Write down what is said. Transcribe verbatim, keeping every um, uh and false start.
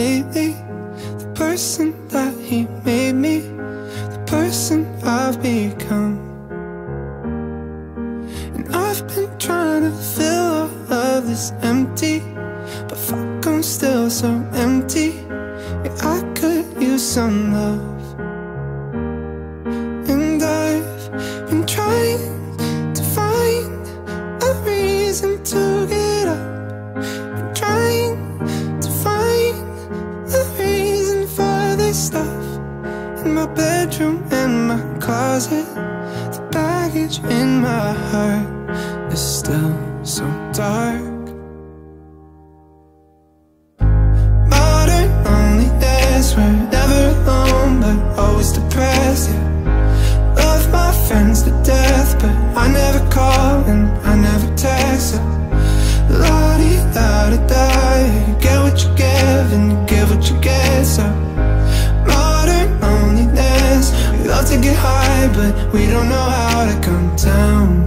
lately. The person that he made me, the person I've become. And I've been trying to fill all of this empty, but fuck, I'm still so empty. Yeah, I could use some love. And I've been trying to find a reason to get up. Been trying to find a reason for this stuff. In my bedroom, in my closet, the baggage in my heart is still so dark. Modern loneliness, we're never alone but always depressed, yeah. Love my friends to death, but I never call and I never text, yeah. La-di-da-da-da, you get what you give and you give what you get, so modern loneliness, we love to get high but we don't know how to come down.